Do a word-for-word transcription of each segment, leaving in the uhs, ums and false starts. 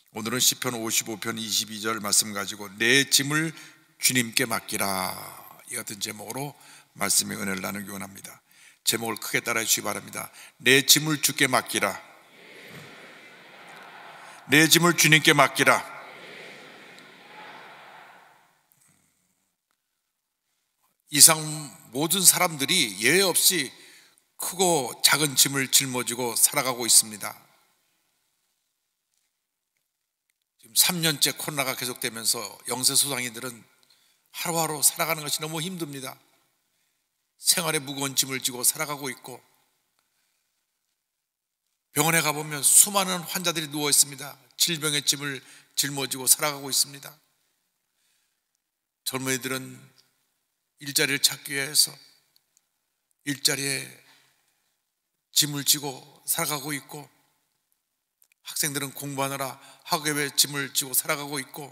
오늘은 시편 오십오 편 이십이 절 말씀 가지고 내 짐을 주님께 맡기라, 이 같은 제목으로 말씀의 은혜를 나누기 원합니다. 제목을 크게 따라해 주시기 바랍니다. 내 짐을 주께 맡기라. 내 짐을 주님께 맡기라. 이상 모든 사람들이 예외 없이 크고 작은 짐을 짊어지고 살아가고 있습니다. 지금 삼 년째 코로나가 계속되면서 영세소상인들은 하루하루 살아가는 것이 너무 힘듭니다. 생활에 무거운 짐을 지고 살아가고 있고, 병원에 가보면 수많은 환자들이 누워 있습니다. 질병의 짐을 짊어지고 살아가고 있습니다. 젊은이들은 일자리를 찾기 위해서 일자리에 짐을 지고 살아가고 있고, 학생들은 공부하느라 학업에 짐을 지고 살아가고 있고,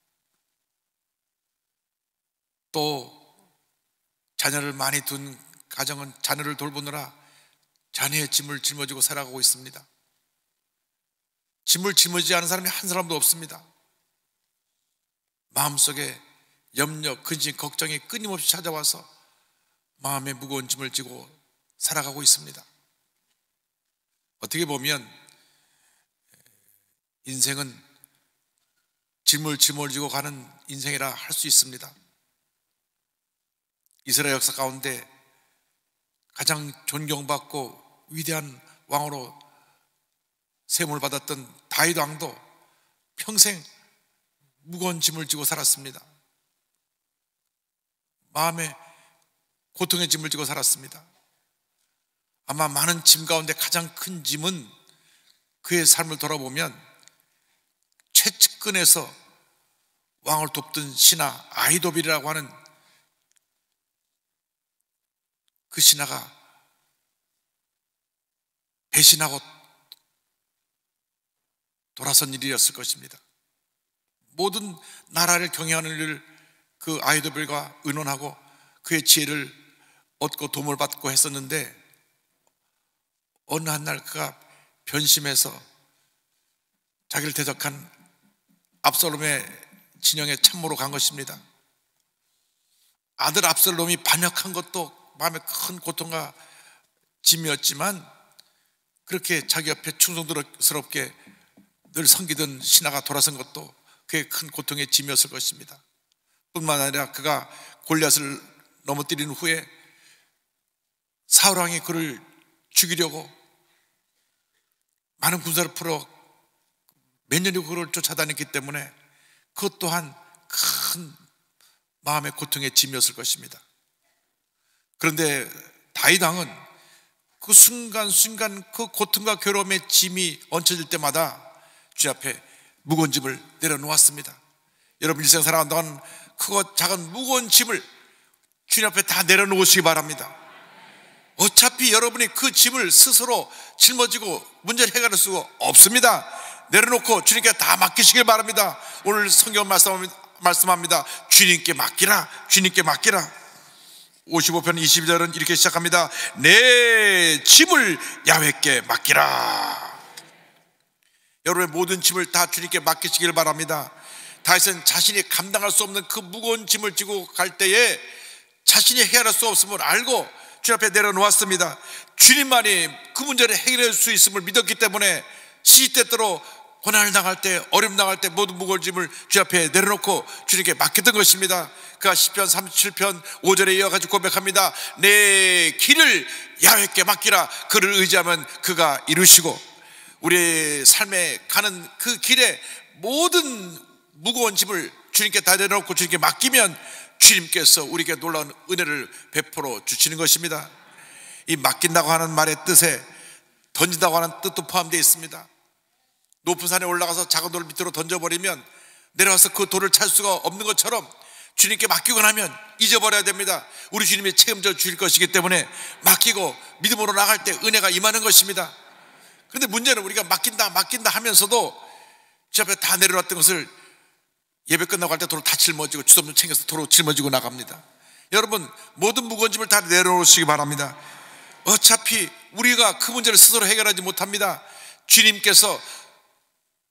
또 자녀를 많이 둔 가정은 자녀를 돌보느라 자녀의 짐을 짊어지고 살아가고 있습니다. 짐을 짊어지지 않은 사람이 한 사람도 없습니다. 마음속에 염려, 근심, 걱정이 끊임없이 찾아와서 마음에 무거운 짐을 지고 살아가고 있습니다. 어떻게 보면 인생은 짐을 짊어지고 가는 인생이라 할 수 있습니다. 이스라엘 역사 가운데 가장 존경받고 위대한 왕으로 세움을 받았던 다윗 왕도 평생 무거운 짐을 지고 살았습니다. 마음에 고통의 짐을 지고 살았습니다. 아마 많은 짐 가운데 가장 큰 짐은 그의 삶을 돌아보면 최측근에서 왕을 돕던 신하 아히도빌이라고 하는 그 신하가 배신하고 돌아선 일이었을 것입니다. 모든 나라를 경영하는 일을 그 아히도빌과 의논하고 그의 지혜를 얻고 도움을 받고 했었는데, 어느 한 날 그가 변심해서 자기를 대적한 압살롬의 진영에 참모로 간 것입니다. 아들 압살롬이 반역한 것도 마음에 큰 고통과 짐이었지만, 그렇게 자기 옆에 충성스럽게 늘 섬기던 신하가 돌아선 것도 그의 큰 고통의 짐이었을 것입니다. 뿐만 아니라 그가 골리앗을 넘어뜨린 후에 사울왕이 그를 죽이려고 많은 군사를 풀어 몇 년이고 그를 쫓아다녔기 때문에 그것 또한 큰 마음의 고통의 짐이었을 것입니다. 그런데 다윗 왕은 그 순간순간 그 고통과 괴로움의 짐이 얹혀질 때마다 주 앞에 무거운 짐을 내려놓았습니다. 여러분 일생 살아가는 동안 크고 작은 무거운 짐을 주님 앞에 다 내려놓으시기 바랍니다. 어차피 여러분이 그 짐을 스스로 짊어지고 문제를 해결할 수가 없습니다. 내려놓고 주님께 다 맡기시길 바랍니다. 오늘 성경 말씀합니다. 주님께 맡기라, 주님께 맡기라. 오십오 편 이십이 절은 이렇게 시작합니다. 내 짐을 야훼께 맡기라. 여러분의 모든 짐을 다 주님께 맡기시길 바랍니다. 다윗은 자신이 감당할 수 없는 그 무거운 짐을 지고 갈 때에 자신이 해결할 수 없음을 알고 주님 앞에 내려놓았습니다. 주님만이 그 문제를 해결할 수 있음을 믿었기 때문에 시시때때로 고난을 당할 때, 어려움 당할 때 모든 무거운 짐을 주 앞에 내려놓고 주님께 맡겼던 것입니다. 그가 시편 삼십칠 편 오 절에 이어가지고 고백합니다. 내 길을 야훼께 맡기라. 그를 의지하면 그가 이루시고, 우리의 삶에 가는 그 길에 모든 무거운 짐을 주님께 다 내려놓고 주님께 맡기면 주님께서 우리에게 놀라운 은혜를 베풀어 주시는 것입니다. 이 맡긴다고 하는 말의 뜻에 던진다고 하는 뜻도 포함되어 있습니다. 높은 산에 올라가서 작은 돌을 밑으로 던져버리면 내려와서 그 돌을 찾을 수가 없는 것처럼 주님께 맡기고 나면 잊어버려야 됩니다. 우리 주님이 책임져 주실 것이기 때문에 맡기고 믿음으로 나갈 때 은혜가 임하는 것입니다. 그런데 문제는 우리가 맡긴다 맡긴다 하면서도 주 앞에 다 내려놨던 것을 예배 끝나고 갈 때 도로 다 짊어지고 주섬 챙겨서 도로 짊어지고 나갑니다. 여러분 모든 무거운 짐을 다 내려놓으시기 바랍니다. 어차피 우리가 그 문제를 스스로 해결하지 못합니다. 주님께서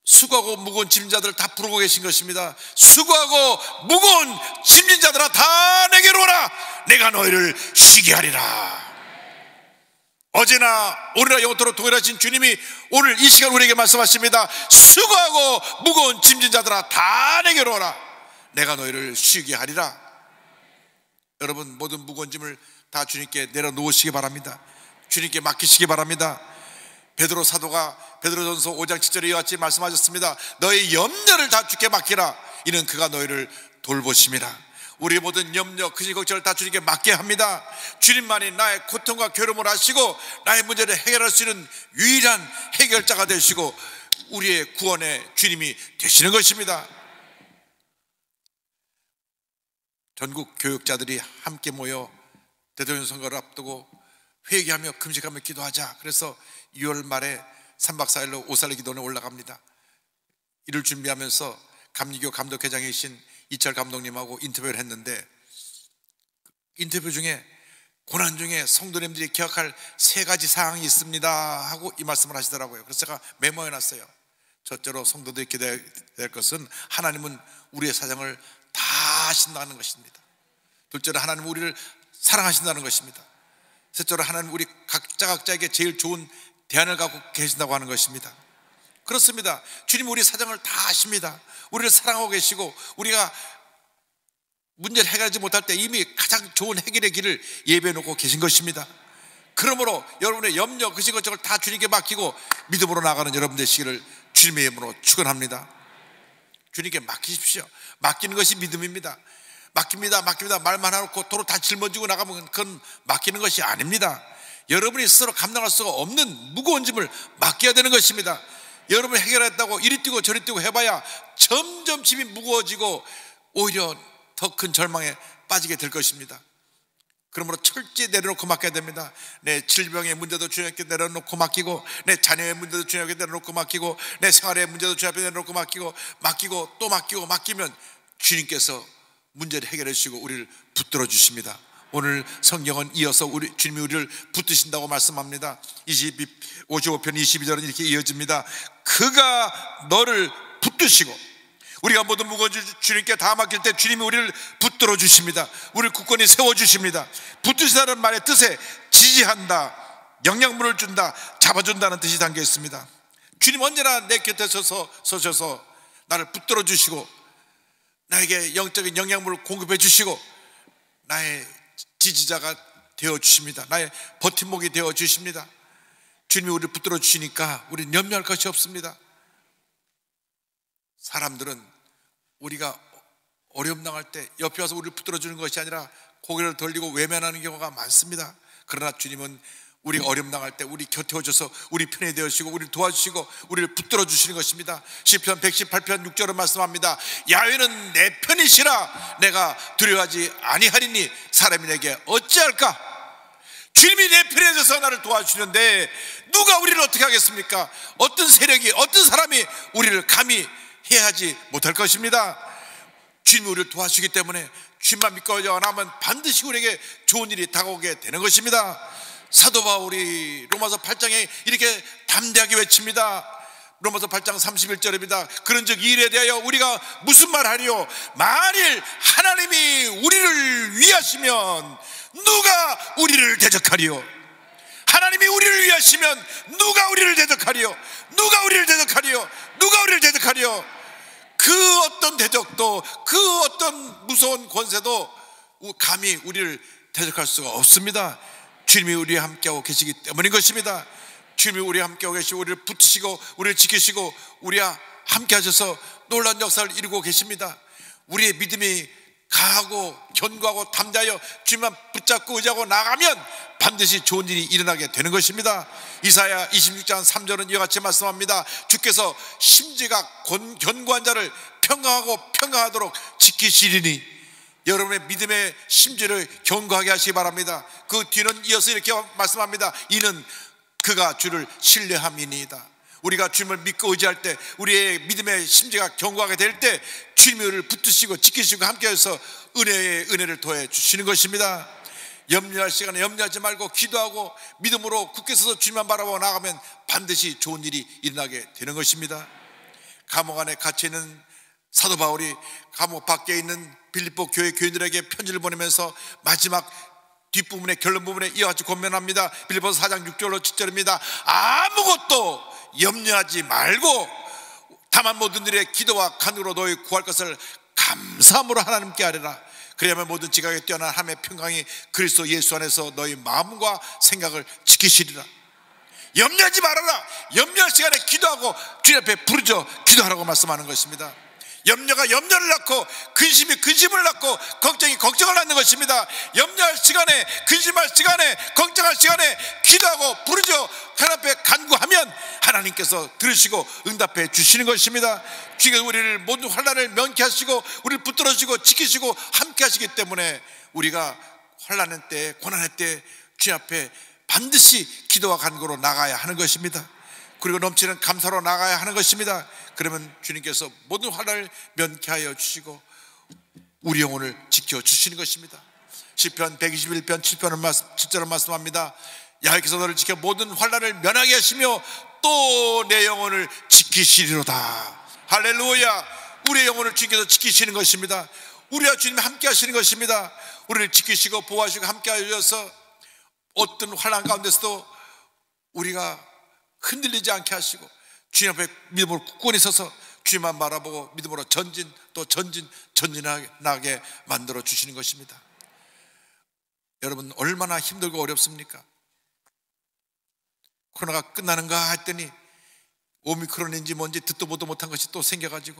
수고하고 무거운 짐진 자들을 다 부르고 계신 것입니다. 수고하고 무거운 짐진 자들아 다 내게로 오라. 내가 너희를 쉬게 하리라. 어제나 오늘나 영원토록 동일하신 주님이 오늘 이 시간 우리에게 말씀하십니다. 수고하고 무거운 짐진 자들아 다 내게로 오라. 내가 너희를 쉬게 하리라. 여러분, 모든 무거운 짐을 다 주님께 내려놓으시기 바랍니다. 주님께 맡기시기 바랍니다. 베드로 사도가 베드로전서 오 장 칠 절에 이와 같이 말씀하셨습니다. 너의 염려를 다 주께 맡기라. 이는 그가 너희를 돌보심이라. 우리의 모든 염려, 근심, 걱정을 다 주님께 맡게 합니다. 주님만이 나의 고통과 괴로움을 아시고 나의 문제를 해결할 수 있는 유일한 해결자가 되시고 우리의 구원의 주님이 되시는 것입니다. 전국 교육자들이 함께 모여 대통령 선거를 앞두고 회개하며 금식하며 기도하자. 그래서 유월 말에 삼 박 사 일로 오살리 기도원에 올라갑니다. 이를 준비하면서 감리교 감독회장이신 이철 감독님하고 인터뷰를 했는데, 인터뷰 중에 고난 중에 성도님들이 기억할 세 가지 사항이 있습니다 하고 이 말씀을 하시더라고요. 그래서 제가 메모해놨어요. 첫째로 성도들이 기대해야 될 것은 하나님은 우리의 사정을 다 아신다는 것입니다. 둘째로 하나님은 우리를 사랑하신다는 것입니다. 셋째로 하나님은 우리 각자 각자에게 제일 좋은 대안을 갖고 계신다고 하는 것입니다. 그렇습니다. 주님은 우리 사정을 다 아십니다. 우리를 사랑하고 계시고 우리가 문제를 해결하지 못할 때 이미 가장 좋은 해결의 길을 예비해 놓고 계신 것입니다. 그러므로 여러분의 염려, 근심, 걱정을 다 주님께 맡기고 믿음으로 나가는 여러분 되시기를 주님의 이름으로 축원합니다. 주님께 맡기십시오. 맡기는 것이 믿음입니다. 맡깁니다 맡깁니다 말만 해놓고 도로 다 짊어지고 나가면 그건 맡기는 것이 아닙니다. 여러분이 스스로 감당할 수가 없는 무거운 짐을 맡겨야 되는 것입니다. 여러분이 해결했다고 이리 뛰고 저리 뛰고 해봐야 점점 짐이 무거워지고 오히려 더 큰 절망에 빠지게 될 것입니다. 그러므로 철저히 내려놓고 맡겨야 됩니다. 내 질병의 문제도 주님께 내려놓고 맡기고, 내 자녀의 문제도 주님께 내려놓고 맡기고, 내 생활의 문제도 주님께 내려놓고 맡기고, 맡기고 또 맡기고 맡기면 주님께서 문제를 해결해 주시고 우리를 붙들어 주십니다. 오늘 성경은 이어서 우리 주님이 우리를 붙드신다고 말씀합니다. 오십오 편 이십이 절은 이렇게 이어집니다. 그가 너를 붙드시고, 우리가 모든 무거운 주님께 다 맡길 때 주님이 우리를 붙들어 주십니다. 우리를 굳건히 세워 주십니다. 붙드시다는 말의 뜻에 지지한다, 영양분을 준다, 잡아준다는 뜻이 담겨 있습니다. 주님 언제나 내 곁에 서서 서셔서 나를 붙들어 주시고 나에게 영적인 영양분을 공급해 주시고 나의 지지자가 되어 주십니다. 나의 버팀목이 되어 주십니다. 주님이 우리를 붙들어 주시니까 우리는 염려할 것이 없습니다. 사람들은 우리가 어려움 당할 때 옆에 와서 우리를 붙들어 주는 것이 아니라 고개를 돌리고 외면하는 경우가 많습니다. 그러나 주님은 우리 어려움 당할 때 우리 곁에 오셔서 우리 편이 되어주시고 우리를 도와주시고 우리를 붙들어 주시는 것입니다. 시편 백십팔 편 육 절은 말씀합니다. 야훼는 내 편이시라 내가 두려워하지 아니하리니 사람이 내게 어찌할까? 주님이 내 편에 서서 나를 도와주시는데 누가 우리를 어떻게 하겠습니까? 어떤 세력이, 어떤 사람이 우리를 감히 해하지 못할 것입니다. 주님이 우리를 도와주시기 때문에 주님만 믿고 나면 반드시 우리에게 좋은 일이 다가오게 되는 것입니다. 사도 바울이 로마서 팔 장에 이렇게 담대하게 외칩니다. 로마서 팔 장 삼십일 절입니다. 그런즉 이 일에 대하여 우리가 무슨 말하리요? 만일 하나님이 우리를 위하시면 누가 우리를 대적하리요? 하나님이 우리를 위하시면 누가 우리를 대적하리요? 누가 우리를 대적하리요? 누가 우리를 대적하리요? 그 어떤 대적도, 그 어떤 무서운 권세도 감히 우리를 대적할 수가 없습니다. 주님이 우리와 함께하고 계시기 때문인 것입니다. 주님이 우리와 함께하고 계시고 우리를 붙이시고 우리를 지키시고 우리와 함께 하셔서 놀라운 역사를 이루고 계십니다. 우리의 믿음이 강하고 견고하고 담대하여 주님만 붙잡고 의지하고 나가면 반드시 좋은 일이 일어나게 되는 것입니다. 이사야 이십육 장 삼 절은 이와 같이 말씀합니다. 주께서 심지가 견고한 자를 평강하고 평강하도록 지키시리니, 여러분의 믿음의 심지를 견고하게 하시기 바랍니다. 그 뒤는 이어서 이렇게 말씀합니다. 이는 그가 주를 신뢰함이니이다. 우리가 주님을 믿고 의지할 때, 우리의 믿음의 심지가 견고하게 될 때 주님이 우리를 붙드시고 지키시고 함께해서 은혜의 은혜를 더해 주시는 것입니다. 염려할 시간에 염려하지 말고 기도하고 믿음으로 굳게 서서 주님만 바라보고 나가면 반드시 좋은 일이 일어나게 되는 것입니다. 감옥 안에 갇혀있는 사도 바울이 감옥 밖에 있는 빌립보 교회 교인들에게 편지를 보내면서 마지막 뒷부분에, 결론 부분에 이와 같이 권면합니다. 빌립보서 사 장 육 절로 칠 절입니다. 아무것도 염려하지 말고 다만 모든 일에 기도와 간구로 너희 구할 것을 감사함으로 하나님께 아뢰라. 그래야만 모든 지각에 뛰어난 하나님의 평강이 그리스도 예수 안에서 너희 마음과 생각을 지키시리라. 염려하지 말아라. 염려할 시간에 기도하고 주님 앞에 부르짖어 기도하라고 말씀하는 것입니다. 염려가 염려를 낳고 근심이 근심을 낳고 걱정이 걱정을 낳는 것입니다. 염려할 시간에, 근심할 시간에, 걱정할 시간에 기도하고 부르짖어 하나님 앞에 간구하면 하나님께서 들으시고 응답해 주시는 것입니다. 주께서 우리를 모든 환난을 면케하시고 우리를 붙들어주시고 지키시고 함께 하시기 때문에 우리가 환난의 때, 고난의 때 주님 앞에 반드시 기도와 간구로 나가야 하는 것입니다. 그리고 넘치는 감사로 나가야 하는 것입니다. 그러면 주님께서 모든 환난을 면케하여 주시고 우리 영혼을 지켜주시는 것입니다. 시편 백이십일 편 칠 절을 말씀합니다. 여호와께서 너를 지켜 모든 환난을 면하게 하시며 또 내 영혼을 지키시리로다. 할렐루야. 우리의 영혼을 주님께서 지키시는 것입니다. 우리와 주님이 함께 하시는 것입니다. 우리를 지키시고 보호하시고 함께 하셔서 어떤 환난 가운데서도 우리가 흔들리지 않게 하시고 주님 앞에 믿음으로 굳건히 서서 주님만 바라보고 믿음으로 전진 또 전진 전진하게 만들어 주시는 것입니다. 여러분, 얼마나 힘들고 어렵습니까? 코로나가 끝나는가 했더니 오미크론인지 뭔지 듣도 보도 못한 것이 또 생겨가지고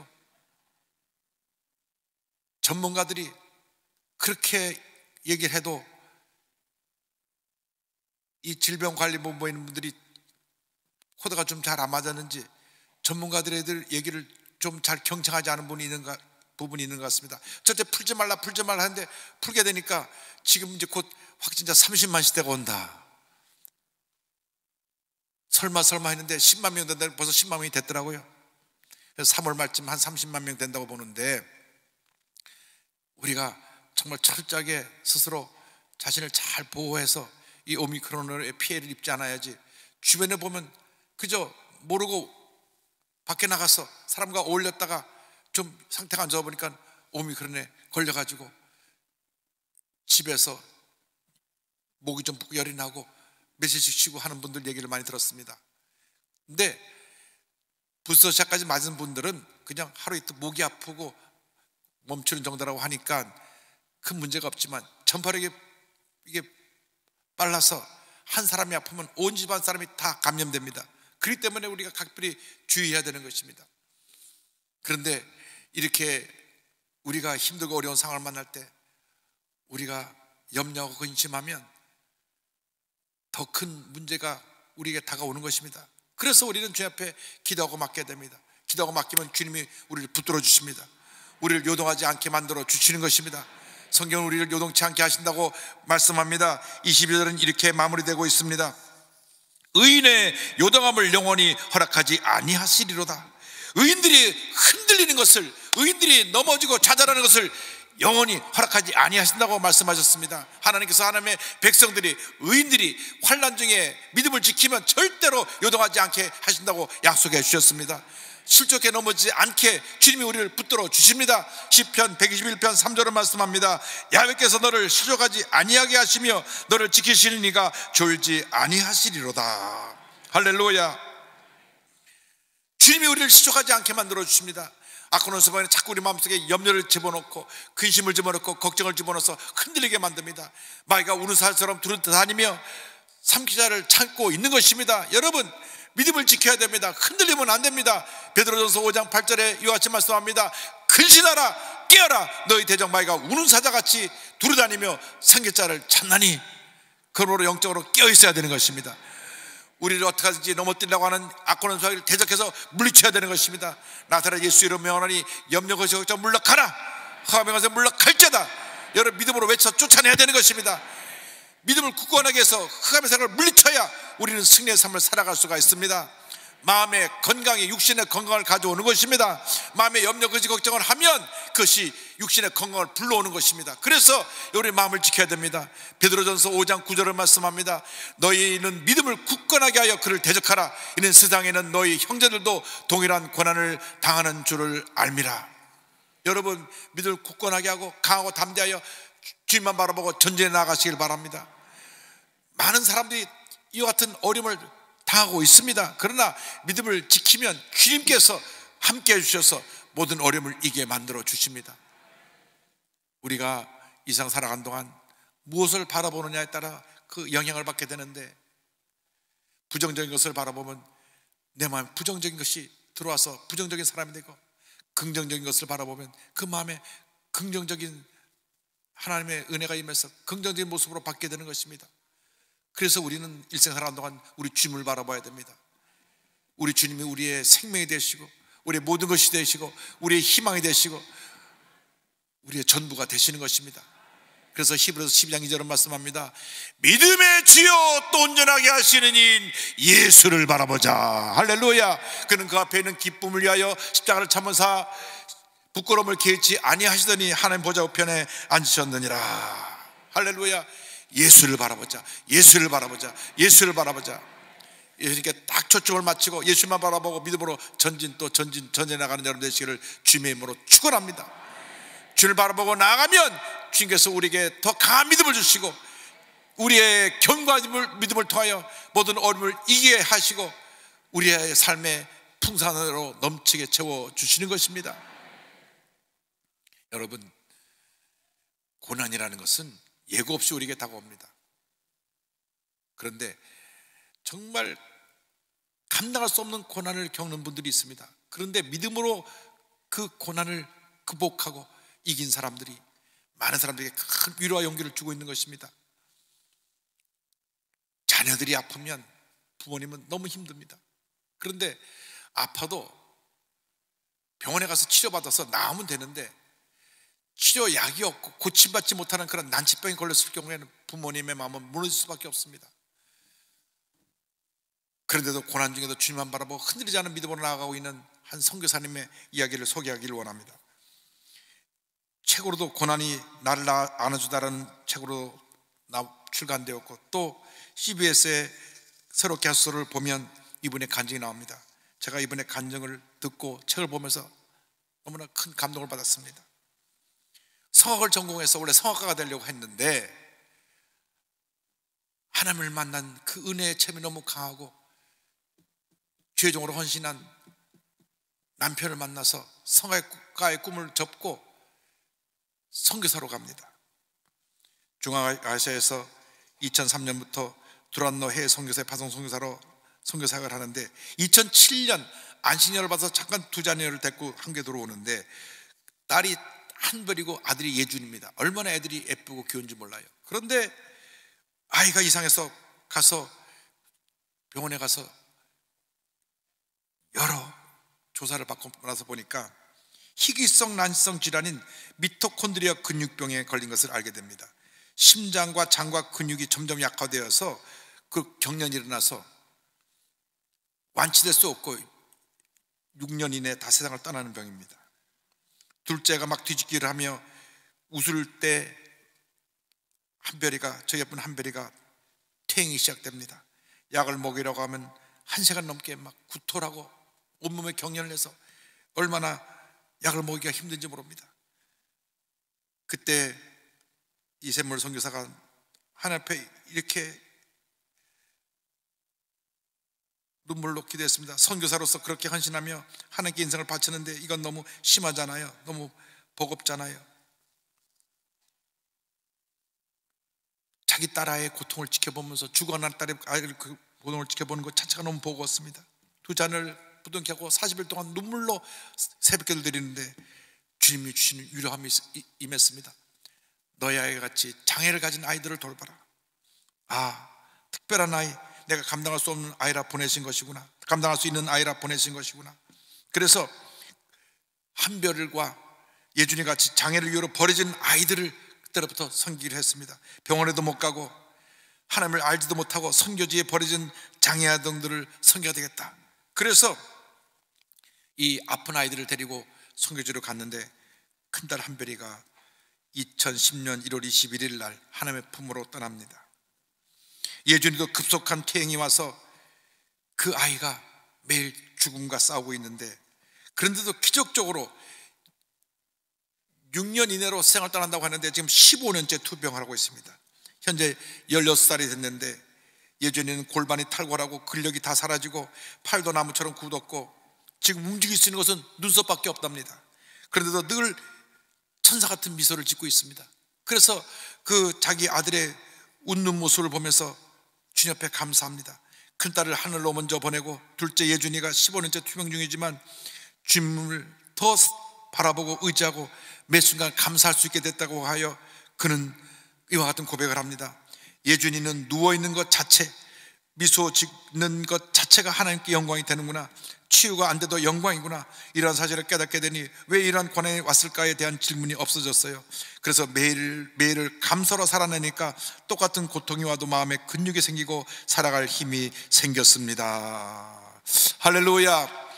전문가들이 그렇게 얘기를 해도 이 질병관리본부에 있는 분들이 코드가 좀 잘 안 맞았는지 전문가들의 얘기를 좀 잘 경청하지 않은 부분이 있는, 부분이 있는 것 같습니다. 첫째, 풀지 말라 풀지 말라 하는데 풀게 되니까 지금 이제 곧 확진자 삼십만 시대가 온다. 설마 설마 했는데 십만 명 된다. 벌써 십만 명이 됐더라고요. 그래서 삼월 말쯤 한 삼십만 명 된다고 보는데 우리가 정말 철저하게 스스로 자신을 잘 보호해서 이 오미크론의 피해를 입지 않아야지. 주변에 보면 그저 모르고 밖에 나가서 사람과 어울렸다가 좀 상태가 안 좋아 보니까 오미크론에 걸려가지고 집에서 목이 좀 붓고 열이 나고 며칠씩 쉬고 하는 분들 얘기를 많이 들었습니다. 근데 부스터샷까지 맞은 분들은 그냥 하루 이틀 목이 아프고 멈추는 정도라고 하니까 큰 문제가 없지만 전파력이 이게 빨라서 한 사람이 아프면 온 집안 사람이 다 감염됩니다. 그렇기 때문에 우리가 각별히 주의해야 되는 것입니다. 그런데 이렇게 우리가 힘들고 어려운 상황을 만날 때 우리가 염려하고 근심하면 더 큰 문제가 우리에게 다가오는 것입니다. 그래서 우리는 주님 앞에 기도하고 맡게 됩니다. 기도하고 맡기면 주님이 우리를 붙들어 주십니다. 우리를 요동하지 않게 만들어 주시는 것입니다. 성경은 우리를 요동치 않게 하신다고 말씀합니다. 이십이 절은 이렇게 마무리되고 있습니다. 의인의 요동함을 영원히 허락하지 아니하시리로다. 의인들이 흔들리는 것을, 의인들이 넘어지고 좌절하는 것을 영원히 허락하지 아니하신다고 말씀하셨습니다. 하나님께서 하나님의 백성들이, 의인들이 환난 중에 믿음을 지키면 절대로 요동하지 않게 하신다고 약속해 주셨습니다. 실족해 넘어지지 않게 주님이 우리를 붙들어 주십니다. 시편 백이십일 편 삼 절을 말씀합니다. 야훼께서 너를 실족하지 아니하게 하시며 너를 지키시는 이가 졸지 아니하시리로다. 할렐루야. 주님이 우리를 실족하지 않게 만들어 주십니다. 아코노스바에는 자꾸 우리 마음속에 염려를 집어넣고 근심을 집어넣고 걱정을 집어넣어서 흔들리게 만듭니다. 마귀가 우는 살처럼 두루다니며 삼키자를 참고 있는 것입니다. 여러분, 믿음을 지켜야 됩니다. 흔들리면 안 됩니다. 베드로전서 오 장 팔 절에 이와 같이 말씀합니다. 근신하라, 깨어라. 너희 대적 마귀가 우는 사자같이 두루다니며 삼키자를 찾나니. 그러므로 영적으로 깨어 있어야 되는 것입니다. 우리를 어떻게 하든지 넘어뜨리려고 하는 악고는 소리를 대적해서 물리쳐야 되는 것입니다. 나사렛 예수 이름 명하노니 염려 것이 걱정 물러가라. 흑암의 것에 물러갈지어다. 여러분, 믿음으로 외쳐 쫓아내야 되는 것입니다. 믿음을 굳건하게 해서 흑암의 세력을 물리쳐야 우리는 승리의 삶을 살아갈 수가 있습니다. 마음의 건강에 육신의 건강을 가져오는 것입니다. 마음의 염려, 거짓, 걱정을 하면 그것이 육신의 건강을 불러오는 것입니다. 그래서 우리 마음을 지켜야 됩니다. 베드로전서 오 장 구 절을 말씀합니다. 너희는 믿음을 굳건하게 하여 그를 대적하라. 이는 세상에는 너희 형제들도 동일한 고난을 당하는 줄을 알미라. 여러분, 믿음을 굳건하게 하고 강하고 담대하여 주님만 바라보고 전진해 나가시길 바랍니다. 많은 사람들이 이와 같은 어려움을 당하고 있습니다. 그러나 믿음을 지키면 주님께서 함께 해주셔서 모든 어려움을 이기게 만들어 주십니다. 우리가 이 세상 살아간 동안 무엇을 바라보느냐에 따라 그 영향을 받게 되는데, 부정적인 것을 바라보면 내 마음에 부정적인 것이 들어와서 부정적인 사람이 되고, 긍정적인 것을 바라보면 그 마음에 긍정적인 하나님의 은혜가 임해서 긍정적인 모습으로 받게 되는 것입니다. 그래서 우리는 일생 살아가는 동안 우리 주님을 바라봐야 됩니다. 우리 주님이 우리의 생명이 되시고 우리의 모든 것이 되시고 우리의 희망이 되시고 우리의 전부가 되시는 것입니다. 그래서 히브리서 십이 장 이 절은 말씀합니다. 믿음의 주여 또 온전하게 하시는 이인 예수를 바라보자. 할렐루야. 그는 그 앞에 있는 기쁨을 위하여 십자가를 참으사 부끄러움을 개의치 아니하시더니 하나님 보좌 우편에 앉으셨느니라. 할렐루야. 예수를 바라보자. 예수를 바라보자. 예수를 바라보자. 예수님께 딱 초점을 맞추고 예수만 바라보고 믿음으로 전진 또 전진 전진해 나가는 여러분 되시기를 주님의 이름으로 축원합니다. 주를 바라보고 나아가면 주님께서 우리에게 더 강한 믿음을 주시고 우리의 견고한 믿음을 통하여 모든 어려움을 이기게 하시고 우리의 삶의 풍산으로 넘치게 채워주시는 것입니다. 여러분, 고난이라는 것은 예고 없이 우리에게 다가옵니다. 그런데 정말 감당할 수 없는 고난을 겪는 분들이 있습니다. 그런데 믿음으로 그 고난을 극복하고 이긴 사람들이 많은 사람들에게 큰 위로와 용기를 주고 있는 것입니다. 자녀들이 아프면 부모님은 너무 힘듭니다. 그런데 아파도 병원에 가서 치료받아서 나으면 되는데 치료약이 없고 고침받지 못하는 그런 난치병에 걸렸을 경우에는 부모님의 마음은 무너질 수밖에 없습니다. 그런데도 고난 중에도 주님만 바라보고 흔들리지 않은 믿음으로 나아가고 있는 한 선교사님의 이야기를 소개하기를 원합니다. 책으로도 고난이 나를 안아주다라는 책으로 출간되었고 또 씨비에스의 새롭게 하소서를 보면 이분의 간증이 나옵니다. 제가 이분의 간증을 듣고 책을 보면서 너무나 큰 감동을 받았습니다. 성악을 전공해서 원래 성악가가 되려고 했는데 하나님을 만난 그 은혜의 체험이 너무 강하고 죄종으로 헌신한 남편을 만나서 성악가의 꿈을 접고 선교사로 갑니다. 중앙아시아에서 이천삼 년부터 두란노 해외 선교사의 파송 선교사로 선교사역을 하는데 이천칠 년 안식년을 받아서 잠깐 두 자녀를 데리고 한국에 들어오는데 딸이 한별이고 아들이 예준입니다. 얼마나 애들이 예쁘고 귀여운지 몰라요. 그런데 아이가 이상해서 가서 병원에 가서 여러 조사를 받고 나서 보니까 희귀성 난치성 질환인 미토콘드리아 근육병에 걸린 것을 알게 됩니다. 심장과 장과 근육이 점점 약화되어서 그 경련이 일어나서 완치될 수 없고 육 년 이내에 다 세상을 떠나는 병입니다. 둘째가 막 뒤집기를 하며 웃을 때 한별이가 저 예쁜 한별이가 퇴행이 시작됩니다. 약을 먹이려고 하면 한 시간 넘게 막 구토하고 온몸에 경련을 해서 얼마나 약을 먹이기가 힘든지 모릅니다. 그때 이샘물 선교사가 하나님 앞에 이렇게 눈물로 기도했습니다. 선교사로서 그렇게 헌신하며 하나님께 인생을 바치는데 이건 너무 심하잖아요. 너무 버겁잖아요. 자기 딸아이의 고통을 지켜보면서 죽어난 딸의 아이를 그 고통을 지켜보는 것 자체가 너무 버거웠습니다. 두 잔을 부둥켜 하고 사십 일 동안 눈물로 새벽기도를 드리는데 주님이 주시는 위로함이 임했습니다. 너희 아이가 같이 장애를 가진 아이들을 돌봐라. 아, 특별한 아이, 내가 감당할 수 없는 아이라 보내신 것이구나. 감당할 수 있는 아이라 보내신 것이구나. 그래서 한별과 예준이 같이 장애를 이유로 버려진 아이들을 그때부터 섬기기를 했습니다. 병원에도 못 가고 하나님을 알지도 못하고 선교지에 버려진 장애 아동들을 섬겨야 되겠다. 그래서 이 아픈 아이들을 데리고 선교지로 갔는데 큰딸 한별이가 이천십 년 일월 이십일일 날 하나님의 품으로 떠납니다. 예준이도 급속한 퇴행이 와서 그 아이가 매일 죽음과 싸우고 있는데, 그런데도 기적적으로 육 년 이내로 세상을 떠난다고 하는데 지금 십오 년째 투병을 하고 있습니다. 현재 열여섯 살이 됐는데 예전에는 골반이 탈골하고 근력이 다 사라지고 팔도 나무처럼 굳었고 지금 움직일 수 있는 것은 눈썹밖에 없답니다. 그런데도 늘 천사 같은 미소를 짓고 있습니다. 그래서 그 자기 아들의 웃는 모습을 보면서 주님 앞에 감사합니다. 큰딸을 하늘로 먼저 보내고 둘째 예준이가 십오 년째 투병 중이지만 주님을 더 바라보고 의지하고 매 순간 감사할 수 있게 됐다고 하여 그는 이와 같은 고백을 합니다. 예준이는 누워있는 것 자체, 미소 짓는 것 자체가 하나님께 영광이 되는구나, 치유가 안 돼도 영광이구나, 이러한 사실을 깨닫게 되니 왜 이러한 고난이 왔을까에 대한 질문이 없어졌어요. 그래서 매일 매일을 감사로 살아내니까 똑같은 고통이 와도 마음에 근육이 생기고 살아갈 힘이 생겼습니다. 할렐루야.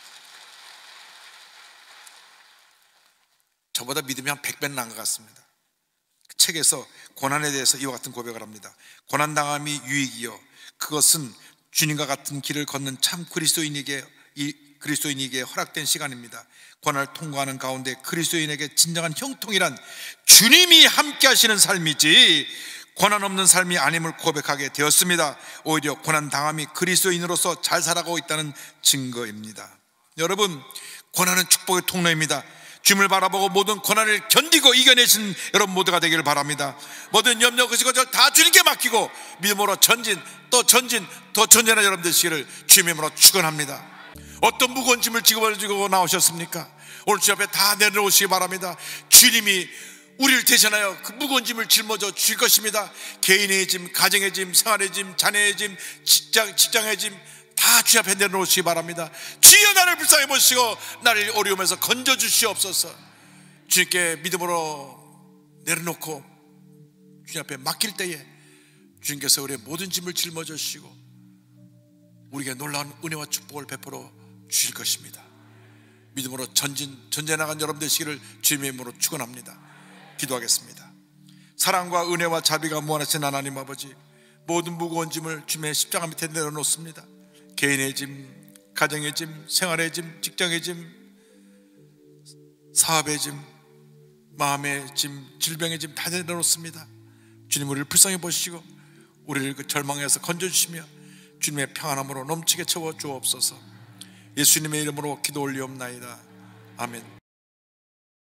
저보다 믿음이 한 백 배는 난 것 같습니다. 책에서 고난에 대해서 이와 같은 고백을 합니다. 고난당함이 유익이요, 그것은 주님과 같은 길을 걷는 참 그리스도인에게 이 그리스도인에게 허락된 시간입니다. 고난을 통과하는 가운데 그리스도인에게 진정한 형통이란 주님이 함께 하시는 삶이지 고난 없는 삶이 아님을 고백하게 되었습니다. 오히려 고난당함이 그리스도인으로서 잘 살아가고 있다는 증거입니다. 여러분, 고난은 축복의 통로입니다. 주님을 바라보고 모든 고난을 견디고 이겨내신 여러분 모두가 되기를 바랍니다. 모든 염려, 그것을 다 주님께 맡기고 믿음으로 전진, 또 전진, 더 전진한 여러분 되시기를 주님의 이름으로 축원합니다. 어떤 무거운 짐을 지고 나오셨습니까? 오늘 주 앞에 다 내려놓으시기 바랍니다. 주님이 우리를 대신하여 그 무거운 짐을 짊어져 주실 것입니다. 개인의 짐, 가정의 짐, 생활의 짐, 자녀의 짐, 직장, 직장의 짐 다 주 앞에 내려놓으시기 바랍니다. 주여 나를 불쌍히 보시고 나를 어려움에서 건져주시옵소서. 주님께 믿음으로 내려놓고 주님 앞에 맡길 때에 주님께서 우리의 모든 짐을 짊어져 주시고 우리에게 놀라운 은혜와 축복을 베풀어 주실 것입니다. 믿음으로 전진, 전진해 나간 여러분 되시기를 주님의 이름으로 축원합니다. 기도하겠습니다. 사랑과 은혜와 자비가 무한하신 하나님 아버지, 모든 무거운 짐을 주님의 십자가 밑에 내려놓습니다. 개인의 짐, 가정의 짐, 생활의 짐, 직장의 짐, 사업의 짐, 마음의 짐, 질병의 짐 다 내려놓습니다. 주님, 우리를 불쌍히 보시고 우리를 그 절망에서 건져주시며 주님의 평안함으로 넘치게 채워 주옵소서. 예수님의 이름으로 기도 올리옵나이다. 아멘.